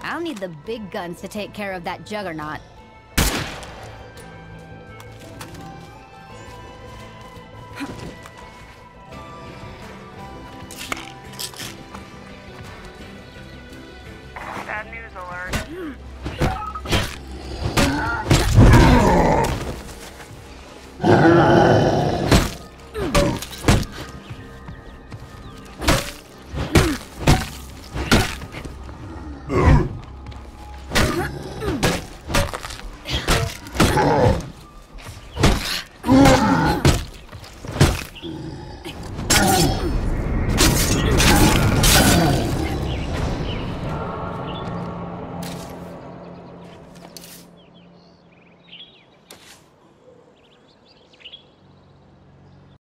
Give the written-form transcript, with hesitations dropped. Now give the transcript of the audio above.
I'll need the big guns to take care of that juggernaut.